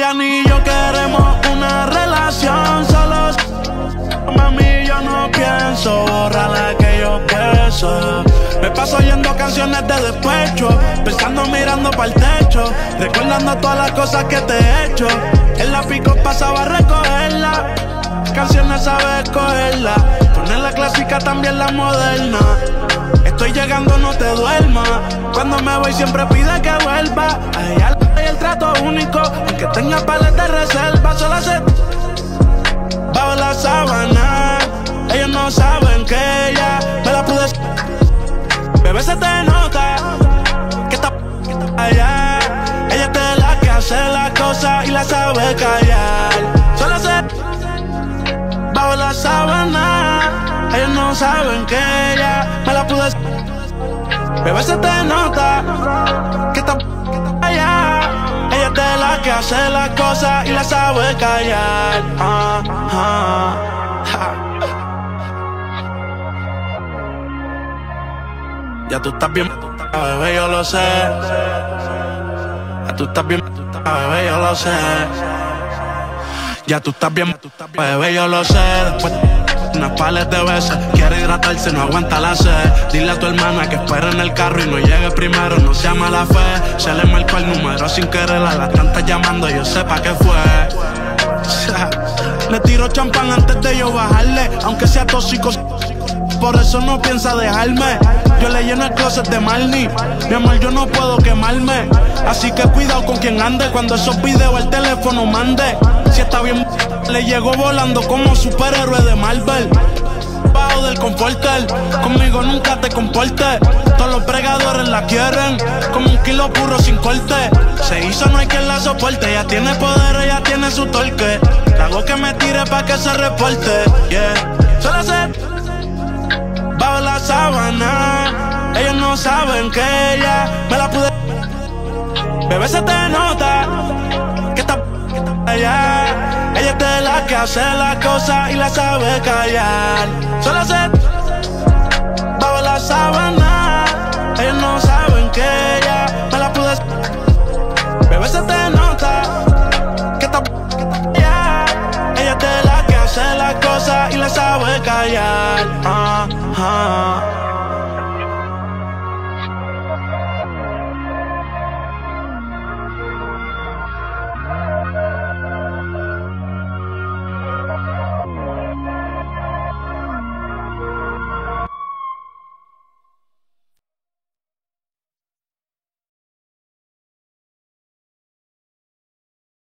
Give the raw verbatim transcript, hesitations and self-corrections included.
Ella ni yo queremos una relación, solos. Mami, yo no pienso borrar aquellos besos. Me paso oyendo canciones de despecho, pensando mirando pa'l techo, recordando todas las cosas que te he hecho. En la pico pasaba a recogerla, canciones sabe escogerla, poner la clásica también la moderna. Estoy llegando, no te duermas, cuando me voy siempre pide que vuelva. A ella le doy el trato único, aunque tenga pares de reserva. Solo hace bajo la sábana, ellos no saben que ella me la pude. Bebé, se te nota que está allá. Ella es de la que hace las cosas y la sabe callar. Solo hace bajo la sábana, ellos no saben que ella me la pude. Bebé, se te nota que está allá. Ella es de la que hace las cosas y la sabe callar. Ah, ah, ah. Ya tú estás bien, bebé, yo lo sé. Ya tú estás bien, bebé, yo lo sé. Ya tú estás bien, bebé, yo lo sé. Después unas pares de veces quiere hidratarse, no aguanta la sed. Dile a tu hermana que espere en el carro y no llegue primero, no se llama la fe. Se le marcó el número sin querer, a las tantas llamando, yo sé pa' qué fue. Le tiro champán antes de yo bajarle, aunque sea tóxico, por eso no piensa dejarme. Yo le lleno el closet de Marni, mi amor, yo no puedo quemarme. Así que cuidado con quien ande, cuando esos videos el teléfono mande. Si está bien, le llego volando como superhéroe de Marvel. Bajo del conforter, conmigo nunca te comportes. Todos los pregadores la quieren, como un kilo puro sin corte. Se hizo, no hay quien la soporte. Ella tiene poder, ella tiene su torque. La hago que me tire pa' que se reporte, yeah. Solo sé bajo la sábana, ellos no saben que ella me la pude. Bebé, se te nota que está allá. Ella es de la que hace las cosas y la sabe callar. Solo sé bajo la sábana, ellos no saben que ella me la pude. Bebé, se te nota que está allá. Ella es de la que hace las cosas y la sabe callar. Ah, ah.